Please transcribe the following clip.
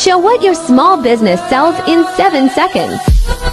Show what your small business sells in 7 seconds.